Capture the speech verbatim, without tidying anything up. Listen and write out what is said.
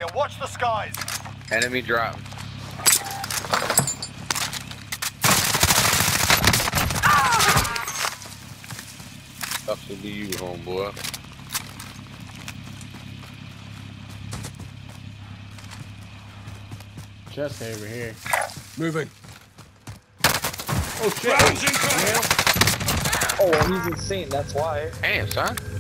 Yeah, watch the skies. Enemy drop. Up to you, homeboy. Just over here. Moving. Oh shit! Rounds incoming. Yeah. Oh, well, he's insane, that's why. Damn, son.